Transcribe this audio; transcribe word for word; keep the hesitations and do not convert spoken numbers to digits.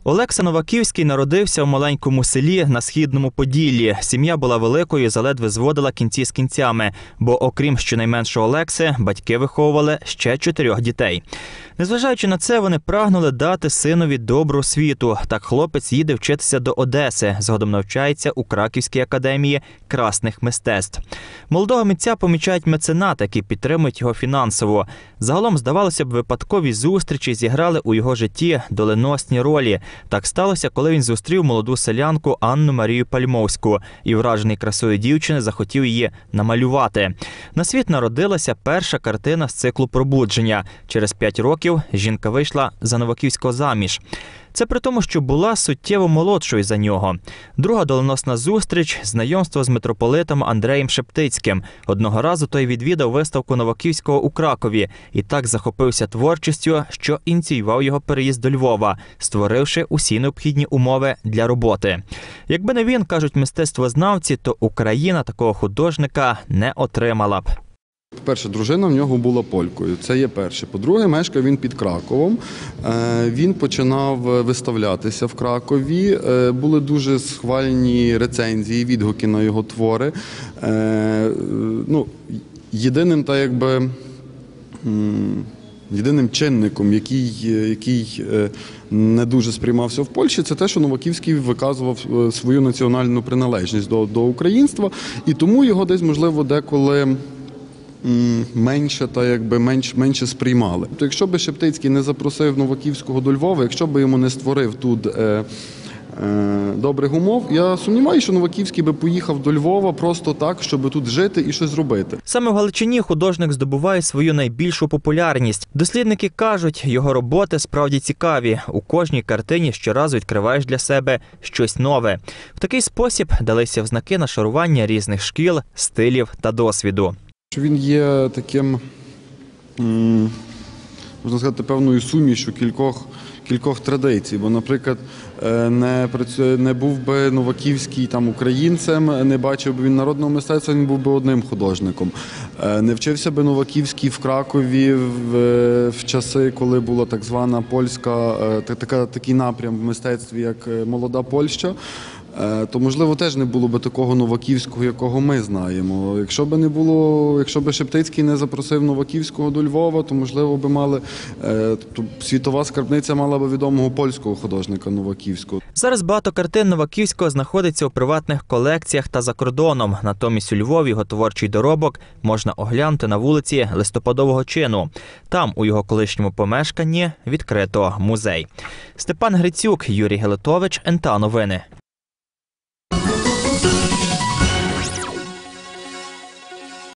Олекса Новаківський народився в маленькому селі на Східному Поділлі. Сім'я була великою і заледве зводила кінці з кінцями, бо окрім щонайменшого Олекси, батьки виховували ще чотирьох дітей. Незважаючи на це, вони прагнули дати синові добру освіту. Так хлопець їде вчитися до Одеси, згодом навчається у Краківській академії красних мистецтв. Молодого митця помічають меценати, які підтримують його фінансово. Загалом, здавалося б, випадкові зустрічі зіграли у його житті доленосні ролі. Так сталося, коли він зустрів молоду селянку Анну Марію Пальмовську і, вражений красою дівчини, захотів її намалювати. На світ народилася перша картина з циклу «Пробудження». Через п'ять років жінка вийшла за Новаківського заміж. Це при тому, що була суттєво молодшою за нього. Друга доленосна зустріч – знайомство з митрополитом Андреєм Шептицьким. Одного разу той відвідав виставку Новаківського у Кракові і так захопився творчістю, що ініціював його переїзд до Львова, створивши усі необхідні умови для роботи. Якби не він, кажуть мистецтвознавці, то Україна такого художника не отримала б. По-перше, дружина в нього була полькою, це є перше. По-друге, мешкав він під Краковом, він починав виставлятися в Кракові, були дуже схвальні рецензії, відгуки на його твори. Ну, єдиним, та якби, єдиним чинником, який, який не дуже сприймався в Польщі, це те, що Новаківський виказував свою національну приналежність до, до українства, і тому його десь, можливо, деколи менше та якби менш менше сприймали. То якщо би Шептицький не запросив Новаківського до Львова, якщо би йому не створив тут е, е, добрих умов, я сумніваюся, що Новаківський би поїхав до Львова просто так, щоб тут жити і щось робити. Саме в Галичині художник здобуває свою найбільшу популярність. Дослідники кажуть, його роботи справді цікаві. У кожній картині щоразу відкриваєш для себе щось нове. В такий спосіб далися в знаки нашарування різних шкіл, стилів та досвіду. Він є таким, можна сказати, певною сумішю кількох, кількох традицій. Бо, наприклад, не, працює, не був би Новаківський там українцем, не бачив би він народного мистецтва, він був би одним художником. Не вчився би Новаківський в Кракові в, в часи, коли була так звана польська, така, такий напрям в мистецтві, як «Молода Польща», то, можливо, теж не було б такого Новаківського, якого ми знаємо. Якщо б не було, якщо б Шептицький не запросив Новаківського до Львова, то, можливо, би мали, тобто, світова скарбниця мала б відомого польського художника Новаківського. Зараз багато картин Новаківського знаходиться у приватних колекціях та за кордоном. Натомість у Львові його творчий доробок можна оглянути на вулиці Листопадового чину. Там, у його колишньому помешканні, відкрито музей. Степан Грицюк, Юрій Гелетович, ен те а Новини.